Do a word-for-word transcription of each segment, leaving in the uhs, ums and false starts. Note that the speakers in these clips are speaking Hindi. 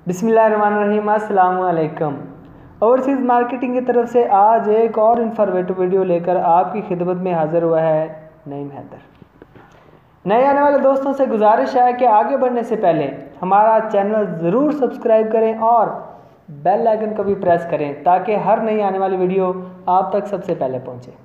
बिस्मिल्लाहिर्रहमानिर्रहीम, अस्सलाम वालेकुम। ओवरसीज़ मार्केटिंग की तरफ से आज एक और इन्फॉर्मेटिव वीडियो लेकर आपकी खिदमत में हाज़िर हुआ है नईम हैदर। नए आने वाले दोस्तों से गुजारिश है कि आगे बढ़ने से पहले हमारा चैनल ज़रूर सब्सक्राइब करें और बेल आइकन को भी प्रेस करें ताकि हर नई आने वाली वीडियो आप तक सबसे पहले पहुँचे।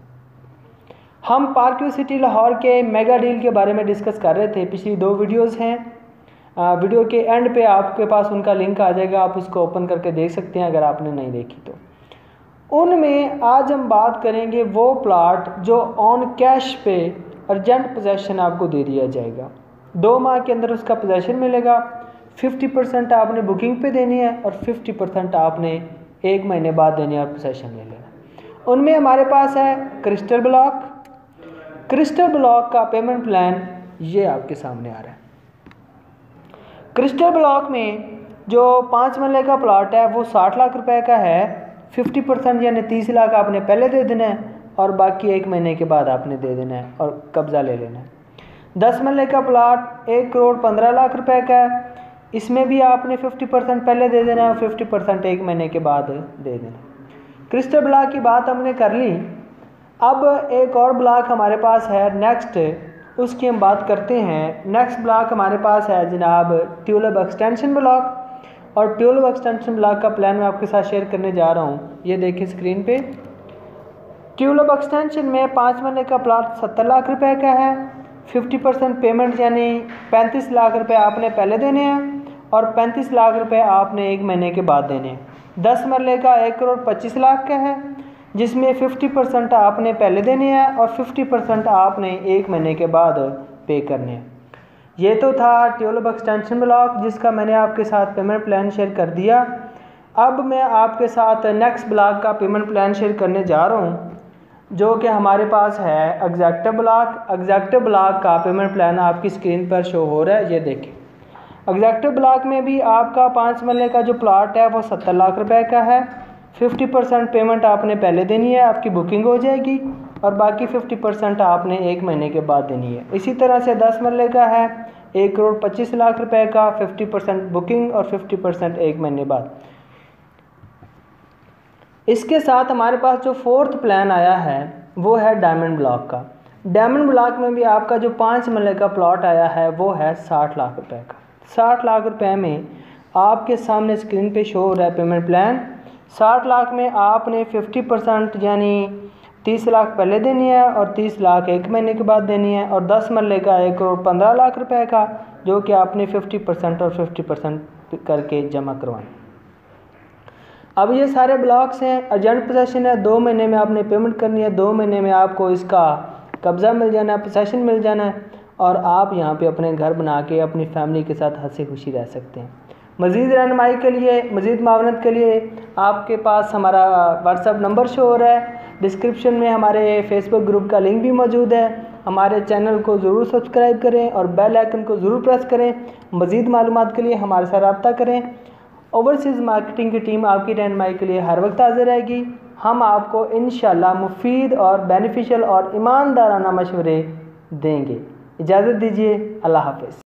हम पार्क सिटी लाहौर के मेगा डील के बारे में डिस्कस कर रहे थे। पिछली दो वीडियोज़ हैं, वीडियो के एंड पे आपके पास उनका लिंक आ जाएगा, आप उसको ओपन करके देख सकते हैं अगर आपने नहीं देखी तो। उनमें आज हम बात करेंगे वो प्लाट जो ऑन कैश पे अर्जेंट पोजेसन आपको दे दिया जाएगा। दो माह के अंदर उसका पोजेसन मिलेगा। फिफ्टी परसेंट आपने बुकिंग पे देनी है और फिफ्टी परसेंट आपने एक महीने बाद देनी है और पोजेसन ले लेना। उनमें हमारे पास है क्रिस्टल ब्लॉक। क्रिस्टल ब्लॉक का पेमेंट प्लान ये आपके सामने आ रहा है। क्रिस्टल ब्लॉक में जो पाँच मरले का प्लॉट है वो साठ लाख रुपए का है। फिफ्टी परसेंट यानी तीस लाख आपने पहले दे देना है और बाकी एक महीने के बाद आपने दे देना है और कब्ज़ा ले लेना है। दस मरले का प्लॉट एक करोड़ पंद्रह लाख रुपए का है। इसमें भी आपने फिफ्टी परसेंट पहले दे देना है और फिफ्टी परसेंट एक महीने के बाद दे देना। क्रिस्टल ब्लॉक की बात हमने कर ली। अब एक और ब्लॉक हमारे पास है नेक्स्ट, उसकी हम बात करते हैं। नेक्स्ट ब्लॉक हमारे पास है जनाब ट्यूलिप एक्सटेंशन ब्लॉक, और ट्यूलिप एक्सटेंशन ब्लॉक का प्लान मैं आपके साथ शेयर करने जा रहा हूँ। ये देखिए स्क्रीन पे। ट्यूलिप एक्सटेंशन में पाँच महीने का प्लॉट सत्तर लाख रुपए का है। फिफ्टी परसेंट पेमेंट यानी पैंतीस लाख रुपए आपने पहले देने हैं और पैंतीस लाख रुपए आपने एक महीने के बाद देने हैं। दस मरले का एक करोड़ पच्चीस लाख का है जिसमें फिफ्टी परसेंट आपने पहले देने हैं और फिफ्टी परसेंट आपने एक महीने के बाद पे करने हैं। ये तो था ट्यूलिप एक्सटेंशन ब्लॉक जिसका मैंने आपके साथ पेमेंट प्लान शेयर कर दिया। अब मैं आपके साथ नेक्स्ट ब्लॉक का पेमेंट प्लान शेयर करने जा रहा हूँ जो कि हमारे पास है एग्जैक्टिव ब्लॉक। एग्जैक्टिव ब्लॉक का पेमेंट प्लान आपकी स्क्रीन पर शो हो रहा है, ये देखें। एग्जैक्टिव ब्लॉक में भी आपका पाँच मरले का जो प्लॉट है वो सत्तर लाख रुपए का है। फिफ्टी परसेंट पेमेंट आपने पहले देनी है, आपकी बुकिंग हो जाएगी और बाकी फिफ्टी परसेंट आपने एक महीने के बाद देनी है। इसी तरह से दस मरले का है एक करोड़ पच्चीस लाख रुपए का, फिफ्टी परसेंट बुकिंग और फिफ्टी परसेंट एक महीने बाद। इसके साथ हमारे पास जो फोर्थ प्लान आया है वो है डायमंड ब्लॉक का। डायमंड ब्लॉक में भी आपका जो पाँच मरले का प्लॉट आया है वो है साठ लाख रुपए का। साठ लाख रुपए में आपके सामने स्क्रीन पे शो हो रहा है पेमेंट प्लान। साठ लाख में आपने फिफ्टी परसेंट यानी तीस लाख पहले देनी है और तीस लाख एक महीने के बाद देनी है, और दस मरले का एक करोड़ पंद्रह लाख रुपए का जो कि आपने फिफ्टी परसेंट और फिफ्टी परसेंट करके जमा करवाना। अब ये सारे ब्लॉक्स हैं, अर्जेंट पोजेसन है। दो महीने में आपने पेमेंट करनी है, दो महीने में आपको इसका कब्ज़ा मिल जाना है, पोजेसन मिल जाना है और आप यहाँ पे अपने घर बना के अपनी फैमिली के साथ हंसी खुशी रह सकते हैं। मज़ीद रहनुमाई के लिए, मज़ीद मावनत के लिए आपके पास हमारा व्हाट्सअप नंबर शो हो रहा है। डिस्क्रिप्शन में हमारे फेसबुक ग्रुप का लिंक भी मौजूद है। हमारे चैनल को ज़रूर सब्सक्राइब करें और बेल आइकन को ज़रूर प्रेस करें। मज़ीद मालूमात के लिए हमारे साथ रब्ता करें। ओवरसीज़ मार्केटिंग की टीम आपकी रहनुमाई के लिए हर वक्त हाजिर रहेगी। हम आपको इंशाल्लाह मुफीद और बेनिफिशियल और ईमानदाराना मशवरे देंगे। इजाज़त दीजिए, अल्लाह हाफ़िज़।